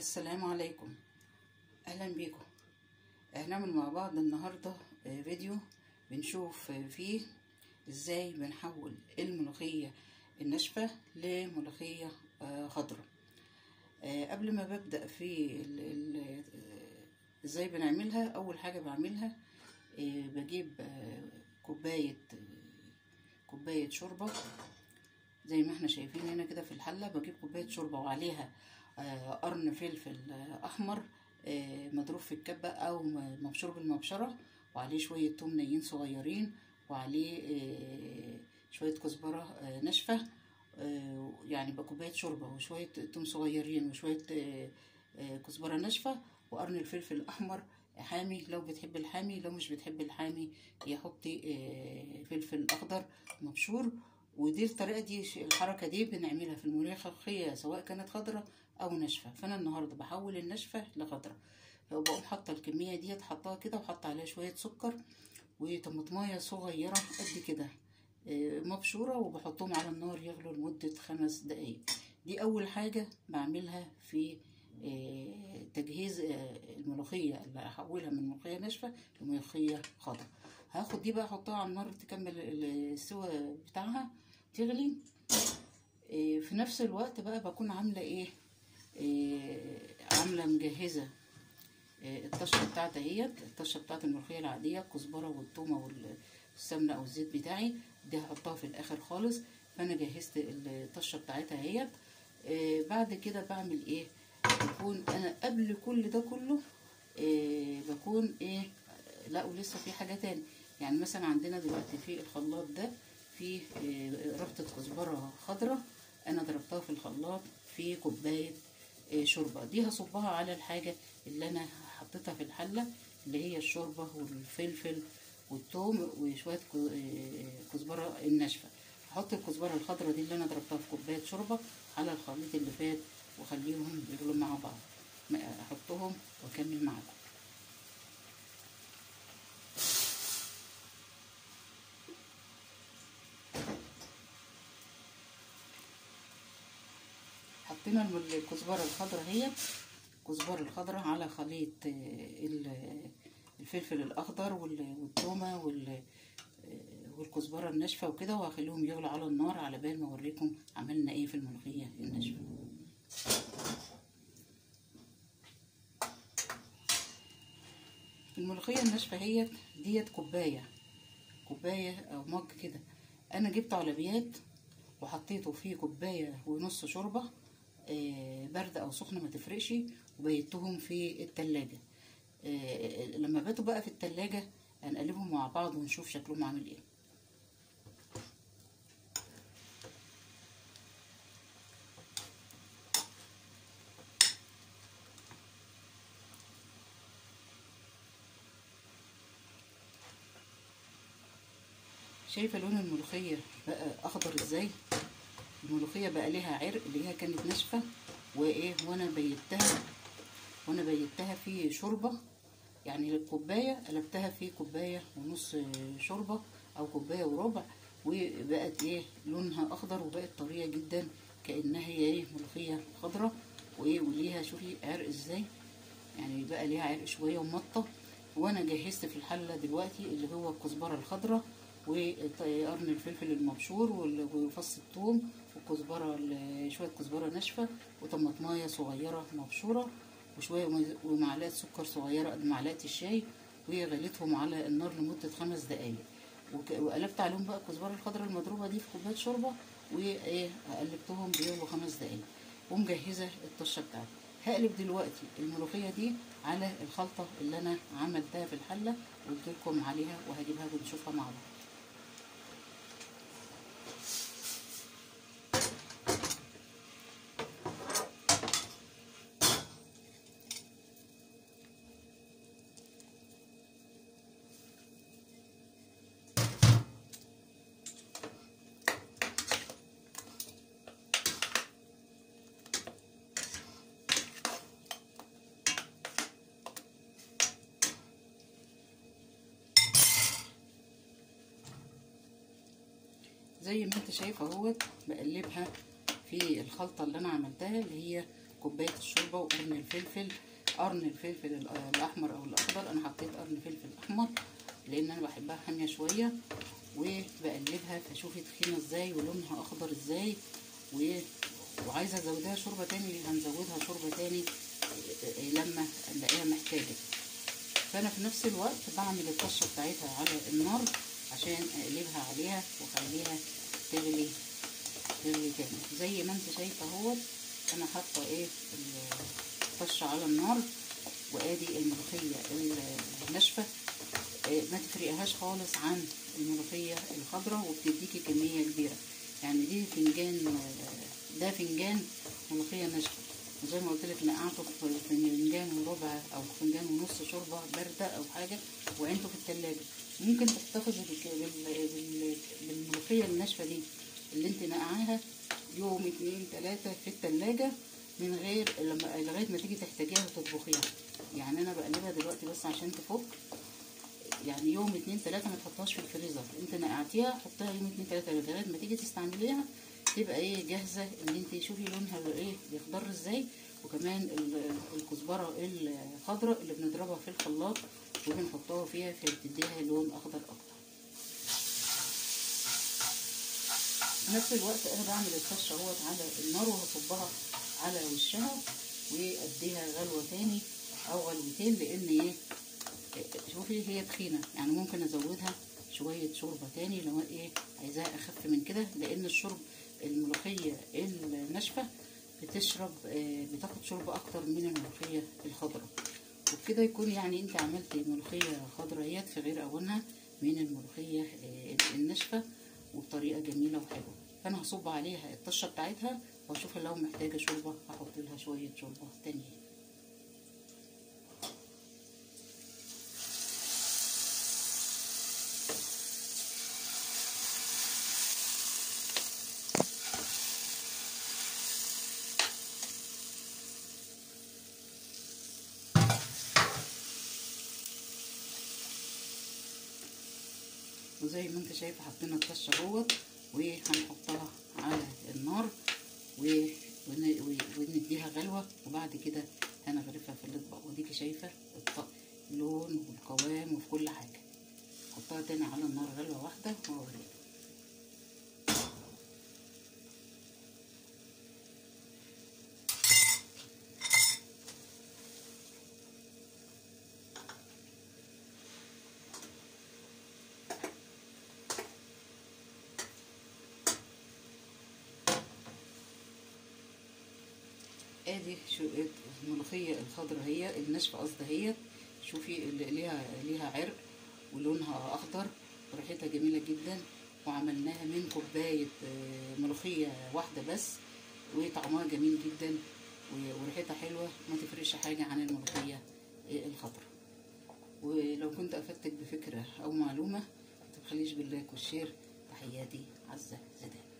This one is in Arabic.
السلام عليكم. اهلا بيكم. هنعمل مع بعض النهارده فيديو بنشوف فيه ازاي بنحول الملوخيه الناشفه لملوخيه خضراء. قبل ما ببدا في ازاي بنعملها، اول حاجه بعملها بجيب كوبايه شوربه زي ما احنا شايفين هنا كده في الحله. بجيب كوبايه شوربه وعليها قرن فلفل احمر مضروب في الكبه او مبشور بالمبشره، وعليه شويه توم نيين صغيرين، وعليه شويه كزبره ناشفه، يعني بكوبايه شوربه وشويه توم صغيرين وشويه كزبره ناشفه وقرن الفلفل الاحمر حامي لو بتحب الحامي، لو مش بتحب الحامي حطي فلفل اخضر مبشور. ودي الطريقه دي، الحركه دي بنعملها في الملوخيه سواء كانت خضراء او ناشفه. فانا النهارده بحول الناشفه لخضراء، فبقوم حاطه الكميه ديت، حطاها كده وحط عليها شويه سكر وطماطمايه صغيره قد كده مبشوره، وبحطهم على النار يغلوا لمده 5 دقايق. دي اول حاجه بعملها في تجهيز الملوخيه اللي هحولها من ملوخيه ناشفه لملوخيه خضراء. هاخد دي بقى احطها على النار تكمل السوا بتاعها تغلي. في نفس الوقت بقى بكون عامله عامله مجهزه الطشه بتاعتي اهيت، الطشه بتاعت الملوخيه العاديه، الكزبره والثومه والسمنه او الزيت بتاعي، دي هحطها في الاخر خالص. فانا جهزت الطشه بتاعتها اهيت. بعد كده بعمل بكون انا قبل كل ده كله بكون لا ولسه في حاجه تاني. يعني مثلا عندنا دلوقتي في الخلاط ده في ربطه كزبره خضراء، انا ضربتها في الخلاط في كوبايه شوربه. دي هصبها على الحاجه اللي انا حطيتها في الحله، اللي هي الشوربه والفلفل والثوم وشويه كزبره الناشفه. هحط الكزبره الخضراء دي اللي انا ضربتها في كوبايه شوربه على الخليط اللي فات واخليهم يغلوا مع بعض. احطهم واكمل معاكم. حطينا الكزبره الخضراء اهي، الكزبره الخضراء على خليط الفلفل الاخضر والثومه والكزبره الناشفه وكده، وهخليهم يغلوا على النار على بال ما اوريكم عملنا ايه في الملوخيه الناشفه. الملوخيه الناشفه هي ديت كوبايه او مج كده، انا جبته على بيات وحطيته فيه كوبايه ونص شوربه بارده او سخنه ما تفرقش، وبيتهم في التلاجة. لما باتوا بقى في التلاجة هنقلبهم مع بعض ونشوف شكلهم عامل ايه. شايفه لون الملوخيه بقى اخضر ازاي؟ الملوخيه بقى ليها عرق، اللي هي كانت ناشفه وانا بيتها في شوربه. يعني الكوبايه قلبتها في كوبايه ونص شوربه او كوبايه وربع، وبقت لونها اخضر وبقت طريه جدا كانها هي ملوخيه خضراء. وليها شوفي عرق ازاي، يعني بقى ليها عرق شويه ومطه. وانا جهزت في الحله دلوقتي اللي هو الكزبره الخضراء وقرن الفلفل المبشور وفص الثوم وكزبره، شويه كزبره ناشفه وطماطمايه صغيره مبشوره وشويه ومعلقه سكر صغيره قد معلقه الشاي، وغليتهم على النار لمده 5 دقايق. وقلبت عليهم بقى الكزبره الخضراء المضروبه دي في كوبايه شوربه، وقلبتهم بيغلوا 5 دقايق. ومجهزه الطشه بتاعتي. هقلب دلوقتي الملوخيه دي على الخلطه اللي انا عملتها في الحله وقلت لكم عليها، وهجيبها ونشوفها مع بعض. زي ما انت شايفه اهوت بقلبها في الخلطه اللي انا عملتها، اللي هي كوبايه الشوربه وقرن الفلفل. قرن الفلفل الاحمر او الاخضر، انا حطيت قرن فلفل احمر لان انا بحبها حاميه شويه، وبقلبها فشوفي تخينه ازاي ولونها اخضر ازاي. وعايزه ازودها شوربه تاني، هنزودها شوربه تاني لما نلاقيها محتاجه. فانا في نفس الوقت بعمل الطشه بتاعتها على النار عشان اقلبها عليها واخليها تغلي تاني. زي ما انت شايفه اهوت انا حاطه ايه الطشه على النار، وادي الملوخيه الناشفه. ما تفرقهاش خالص عن الملوخيه الخضراء، وبتديكي كميه كبيره. يعني دي فنجان، ده فنجان ملوخيه ناشفه، وزي ما قلت لك نقعته في فنجان وربع او فنجان ونص شوربه بارده او حاجه وعينته في التلاجة. ممكن تحتفظي بالملوخيه الناشفه دي اللي انت نقعاها يوم 2 3 في التلاجة من غير لغايه ما تيجي تحتاجيها وتطبخيها. يعني انا بقلبها دلوقتي بس عشان تفك. يعني يوم 2 3 ما تحطهاش في الفريزر، انت نقعتيها حطيها يوم 2 3 لغايه ما تيجي تستعمليها تبقى ايه جاهزه، ان انت شوفي لونها ايه بيخضر ازاي. وكمان الكزبره الخضراء اللي بنضربها في الخلاط وبنحطها فيها فبتديها لون اخضر اكتر. في نفس الوقت انا بعمل الطشه اهوت على النار وهصبها على وشها واديها غلوه تاني او غلوتين، لان ايه شوفي هي تخينه، يعني ممكن ازودها شويه شوربه تاني لو ايه عايزاها اخف من كده، لان الشرب الملوخيه الناشفه بتاخد شوربه اكتر من الملوخيه الخضراء. وبكده يكون يعني انت عملتي ملوخيه خضراء في غير اوانها من الملوخيه الناشفه وبطريقه جميله وحلوه. فانا هصب عليها الطشه بتاعتها واشوف لو محتاجه شوربه هحط لها شويه شوربه تانية. وزي ما انت شايفه حطينا الطشه اهوت وهنحطها على النار ونديها غلوه، وبعد كده هنغرفها في الاطباق. وديكي شايفه اللون والقوام وفي كل حاجه. حطها تاني على النار غلوه واحده واوريك. ادي الملوخيه الخضراء هي الناشفه قصدي هي، شوفي اللي ليها عرق ولونها اخضر وريحتها جميله جدا. وعملناها من كوبايه ملوخيه واحده بس، وطعمها جميل جدا وريحتها حلوه، ما تفرقش حاجه عن الملوخيه الخضراء. ولو كنت افدتك بفكره او معلومه متبخليش باللايك والشير. تحياتي عزة زيدان.